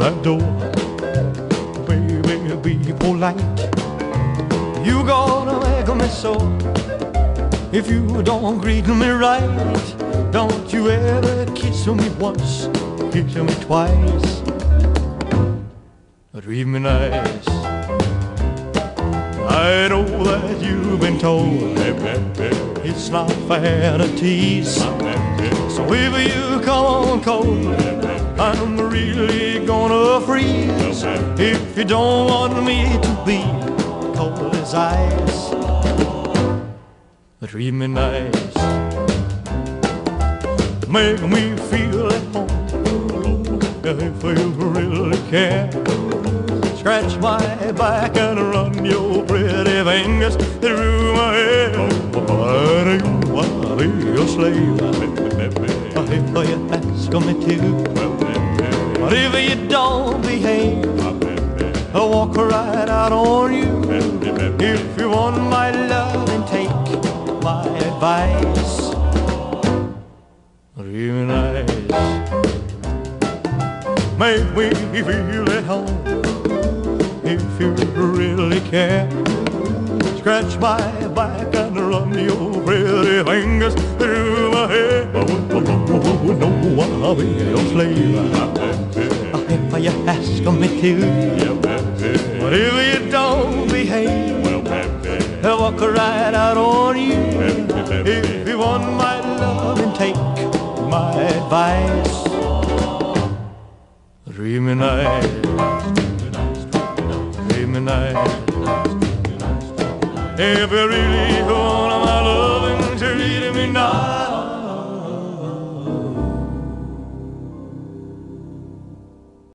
that door. Baby, be polite. You gonna make me so if you don't greet me right. Don't you ever kiss me once, kiss me twice. Treat me nice. I know that you've been told it's not fair to tease. So if you come on cold, I'm really gonna freeze. If you don't want me to be cold as ice, treat me nice. Make me feel at home if you really care. Scratch my back and run your pretty fingers through my hair. But you wanna be a slave if you ask me to. But if you don't behave, I'll walk right out on you. If you want my love, then take my advice. Real nice. Make me feel at home if you really care. Scratch my back and run your pretty fingers through my hair. No, I'll be your slave if you ask me to. But if you don't behave, I'll walk right out on you. If you want my love, then take my advice. Treat me nice. Treat me nice. If you really wanna